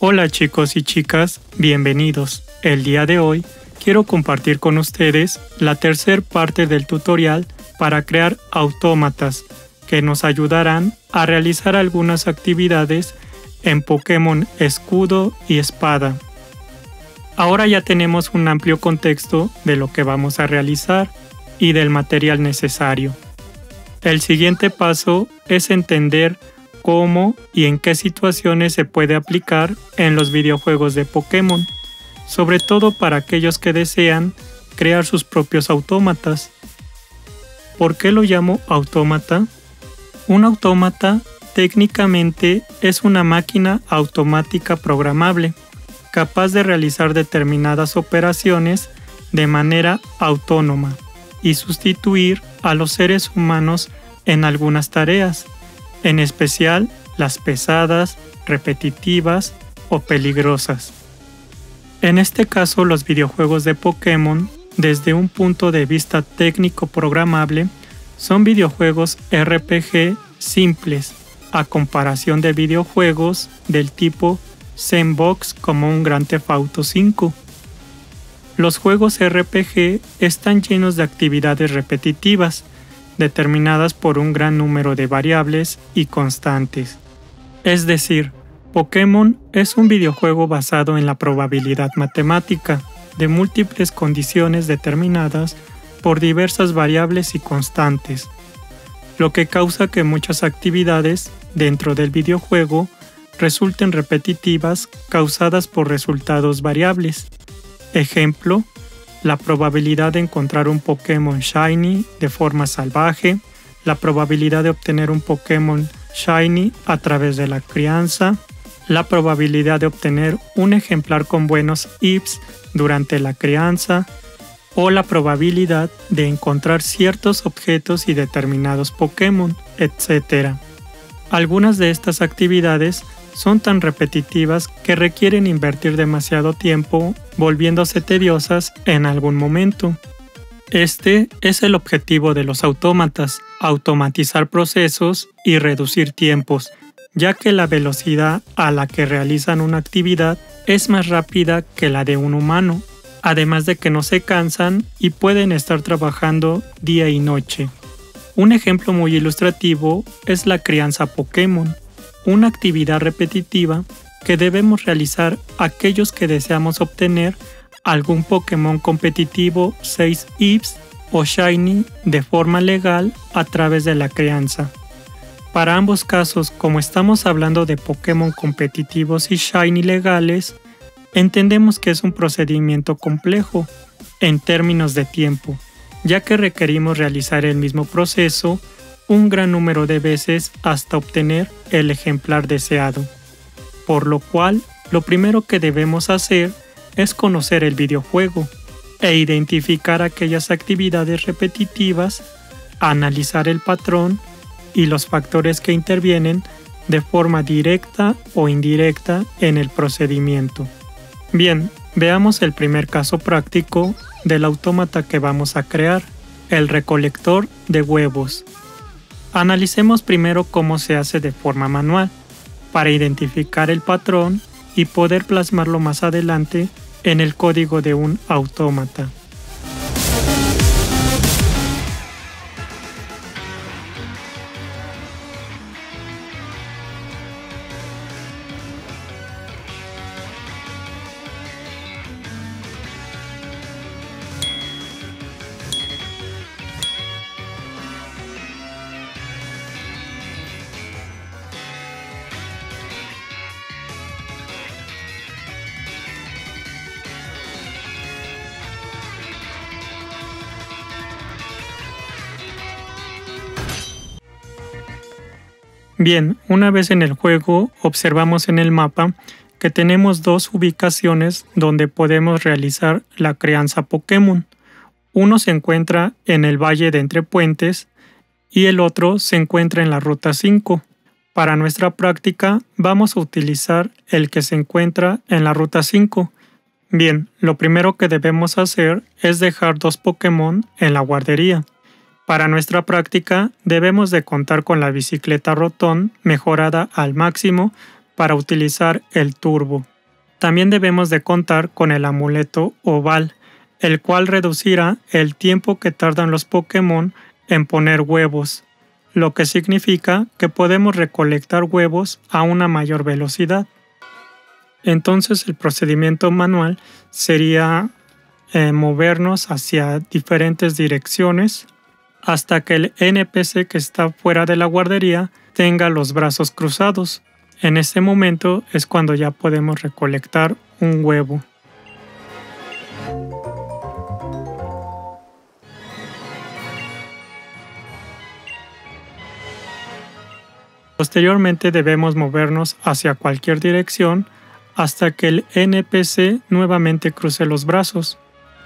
Hola chicos y chicas, bienvenidos. El día de hoy quiero compartir con ustedes la tercera parte del tutorial para crear autómatas que nos ayudarán a realizar algunas actividades en Pokémon Escudo y Espada. Ahora ya tenemos un amplio contexto de lo que vamos a realizar y del material necesario. El siguiente paso es entender cómo y en qué situaciones se puede aplicar en los videojuegos de Pokémon, sobre todo para aquellos que desean crear sus propios autómatas. ¿Por qué lo llamo autómata? Un autómata técnicamente es una máquina automática programable, capaz de realizar determinadas operaciones de manera autónoma y sustituir a los seres humanos en algunas tareas, en especial las pesadas, repetitivas o peligrosas. En este caso, los videojuegos de Pokémon, desde un punto de vista técnico programable, son videojuegos RPG simples, a comparación de videojuegos del tipo Sandbox como un Grand Theft Auto 5. Los juegos RPG están llenos de actividades repetitivas, determinadas por un gran número de variables y constantes. Es decir, Pokémon es un videojuego basado en la probabilidad matemática de múltiples condiciones determinadas por diversas variables y constantes, lo que causa que muchas actividades dentro del videojuego resulten repetitivas causadas por resultados variables. Ejemplo, la probabilidad de encontrar un Pokémon Shiny de forma salvaje, la probabilidad de obtener un Pokémon Shiny a través de la crianza, la probabilidad de obtener un ejemplar con buenos IVs durante la crianza, o la probabilidad de encontrar ciertos objetos y determinados Pokémon, etc. Algunas de estas actividades son tan repetitivas que requieren invertir demasiado tiempo, volviéndose tediosas en algún momento. Este es el objetivo de los autómatas, automatizar procesos y reducir tiempos, ya que la velocidad a la que realizan una actividad es más rápida que la de un humano, además de que no se cansan y pueden estar trabajando día y noche. Un ejemplo muy ilustrativo es la crianza Pokémon, una actividad repetitiva que debemos realizar aquellos que deseamos obtener algún Pokémon competitivo 6 EVs o Shiny de forma legal a través de la crianza. Para ambos casos, como estamos hablando de Pokémon competitivos y Shiny legales, entendemos que es un procedimiento complejo en términos de tiempo, ya que requerimos realizar el mismo proceso un gran número de veces hasta obtener el ejemplar deseado. Por lo cual, lo primero que debemos hacer es conocer el videojuego e identificar aquellas actividades repetitivas, analizar el patrón y los factores que intervienen de forma directa o indirecta en el procedimiento. Bien, veamos el primer caso práctico del autómata que vamos a crear, el recolector de huevos. Analicemos primero cómo se hace de forma manual, para identificar el patrón y poder plasmarlo más adelante en el código de un autómata. Bien, una vez en el juego observamos en el mapa que tenemos dos ubicaciones donde podemos realizar la crianza Pokémon. Uno se encuentra en el Valle de Entre Puentes y el otro se encuentra en la Ruta 5. Para nuestra práctica vamos a utilizar el que se encuentra en la Ruta 5. Bien, lo primero que debemos hacer es dejar dos Pokémon en la guardería. Para nuestra práctica debemos de contar con la bicicleta Rotom mejorada al máximo para utilizar el turbo, También debemos de contar con el amuleto oval, el cual reducirá el tiempo que tardan los Pokémon en poner huevos, lo que significa que podemos recolectar huevos a una mayor velocidad. Entonces el procedimiento manual sería movernos hacia diferentes direcciones hasta que el NPC que está fuera de la guardería tenga los brazos cruzados. En ese momento es cuando ya podemos recolectar un huevo. Posteriormente debemos movernos hacia cualquier dirección hasta que el NPC nuevamente cruce los brazos.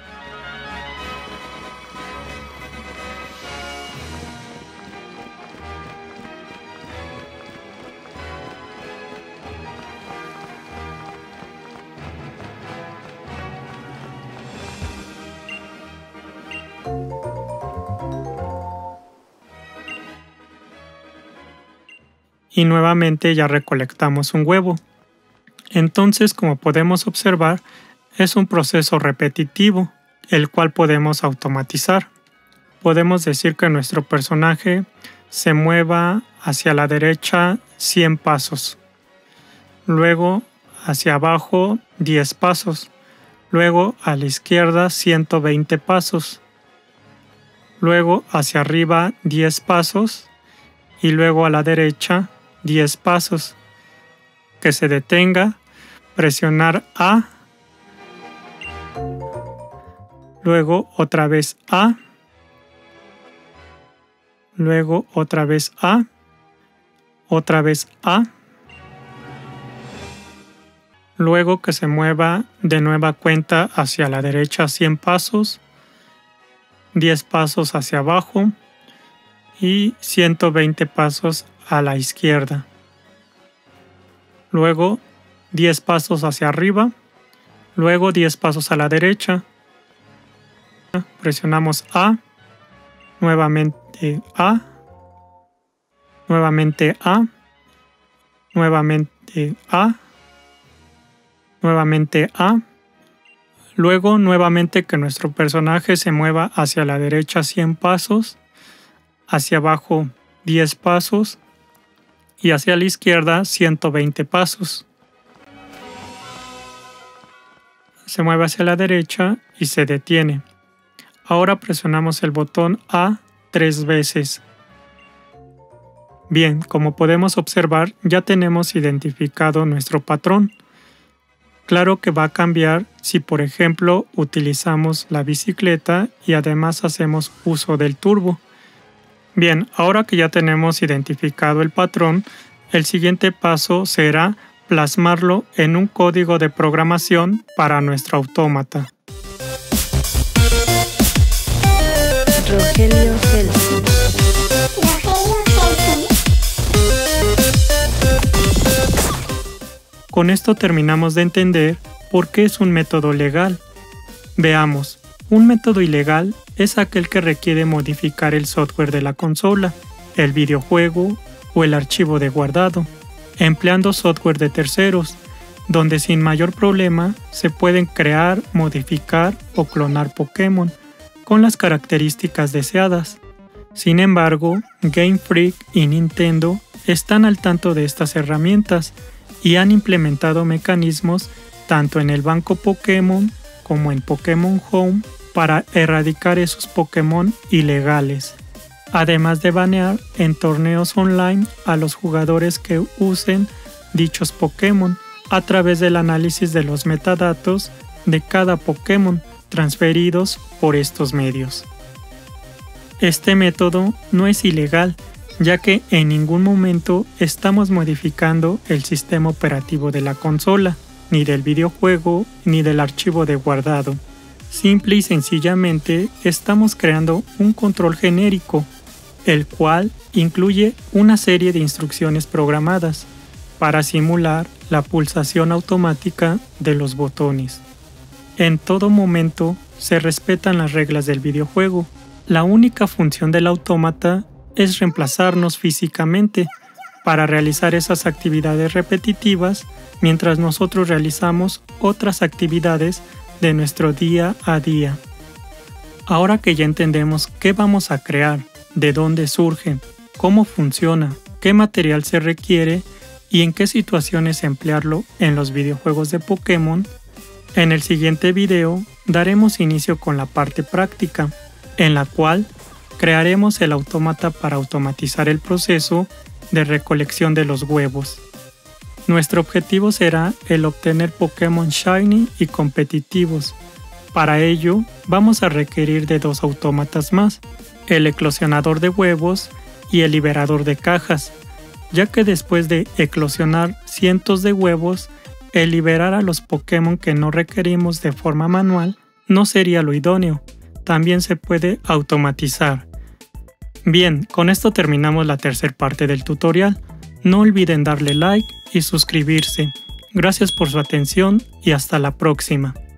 Y nuevamente ya recolectamos un huevo. Entonces, como podemos observar, es un proceso repetitivo, el cual podemos automatizar. Podemos decir que nuestro personaje se mueva hacia la derecha 100 pasos, luego hacia abajo 10 pasos, luego a la izquierda 120 pasos, luego hacia arriba 10 pasos y luego a la derecha 10 pasos, que se detenga, presionar A, luego otra vez A, luego otra vez A, otra vez A, luego que se mueva de nueva cuenta hacia la derecha 100 pasos, 10 pasos hacia abajo y 120 pasos a la izquierda. Luego 10 pasos hacia arriba, luego 10 pasos a la derecha. Presionamos A, nuevamente A, nuevamente A, nuevamente A, nuevamente A. Luego nuevamente que nuestro personaje se mueva hacia la derecha 100 pasos, hacia abajo 10 pasos y hacia la izquierda 120 pasos. Se mueve hacia la derecha y se detiene. Ahora presionamos el botón A 3 veces. Bien, como podemos observar, ya tenemos identificado nuestro patrón. Claro que va a cambiar si, por ejemplo, utilizamos la bicicleta y además hacemos uso del turbo. Bien, ahora que ya tenemos identificado el patrón, el siguiente paso será plasmarlo en un código de programación para nuestro autómata. Rogelio Helsinki. Con esto terminamos de entender por qué es un método legal. Veamos, un método ilegal es aquel que requiere modificar el software de la consola, el videojuego o el archivo de guardado, empleando software de terceros, donde sin mayor problema se pueden crear, modificar o clonar Pokémon con las características deseadas. Sin embargo, Game Freak y Nintendo están al tanto de estas herramientas y han implementado mecanismos tanto en el banco Pokémon como en Pokémon Home para erradicar esos Pokémon ilegales, además de banear en torneos online a los jugadores que usen dichos Pokémon a través del análisis de los metadatos de cada Pokémon transferidos por estos medios. Este método no es ilegal, ya que en ningún momento estamos modificando el sistema operativo de la consola, ni del videojuego, ni del archivo de guardado. Simple y sencillamente estamos creando un control genérico, el cual incluye una serie de instrucciones programadas para simular la pulsación automática de los botones. En todo momento se respetan las reglas del videojuego. La única función del autómata es reemplazarnos físicamente para realizar esas actividades repetitivas mientras nosotros realizamos otras actividades de nuestro día a día. Ahora que ya entendemos qué vamos a crear, de dónde surge, cómo funciona, qué material se requiere y en qué situaciones emplearlo en los videojuegos de Pokémon, en el siguiente video daremos inicio con la parte práctica, en la cual crearemos el autómata para automatizar el proceso de recolección de los huevos. Nuestro objetivo será el obtener Pokémon Shiny y competitivos. Para ello, vamos a requerir de 2 autómatas más, el eclosionador de huevos y el liberador de cajas, ya que después de eclosionar cientos de huevos, el liberar a los Pokémon que no requerimos de forma manual no sería lo idóneo. También se puede automatizar. Bien, con esto terminamos la tercera parte del tutorial. No olviden darle like y suscribirse. Gracias por su atención y hasta la próxima.